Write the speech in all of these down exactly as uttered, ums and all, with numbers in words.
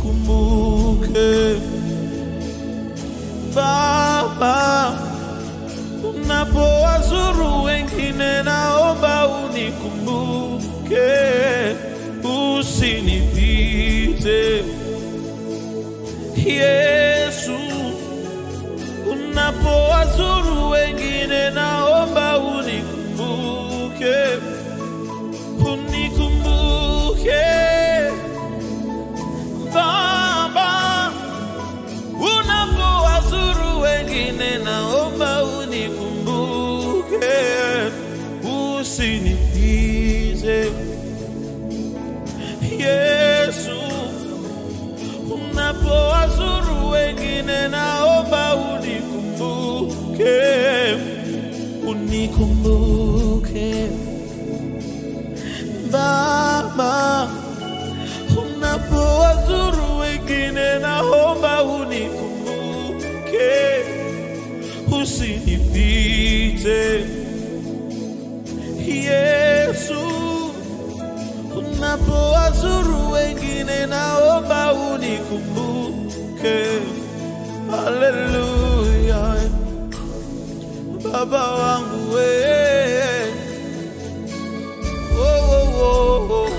unikumbuke. Baba, unapowazuru wengine naomba unikumbuke, usinipite. Yesu, unapowazuru wengine naomba unikumbuke, unikumbuke. Baba, unapowazuru wengine naomba unikumbuke, usinipite. Yesu, unapowazuru wengine naomba unikumbuke, unikumbuke. Baba, unapowazuru wengine naomba unikumbuke, usinipite. Yesu, unapowazuru wengine naomba unikumbuke. Hallelujah. Baba wangu wewe, oh oh oh oh,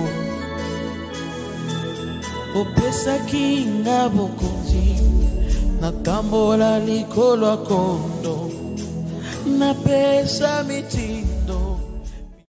opesa kinga bokonzi na tambola likolo kondo na pesa miti